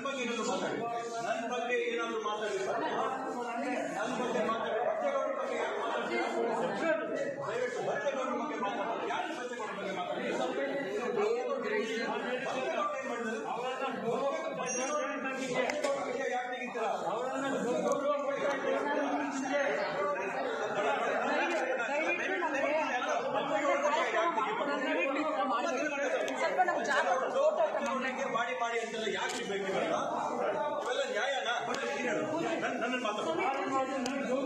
ಬಗ್ಗೆ ಏನಾದ್ರು ಮಾತಾಡಿ, ನನ್ನ ಬಗ್ಗೆ ಏನಾದ್ರು ಮಾತಾಡಿ, ನನ್ನ ಬಗ್ಗೆ ಮಾತಾಡಿ. ಬಚ್ಚೇಗೌಡರ ಬಗ್ಗೆ ಯಾರು ಮಾತಾಡ್ತೀರಾ? ದಯವಿಟ್ಟು ಬಚ್ಚೇಗೌಡರ ಬಗ್ಗೆ ಮಾತಾಡಿ. ಯಾರು ಬಚ್ಚೇಗೌಡರ ಬಗ್ಗೆ ಮಾತಾಡಿ? ಯಾಕೆ ತೆಗಿತೀರಾ? ಮಾಡಿ ಮಾಡಿ ಅಂತೆಲ್ಲ ಯಾಕೆ ಬೇಕು? ಇವೆಲ್ಲ ನ್ಯಾಯನಾ? ನನ್ನ ಮಾತಾಡ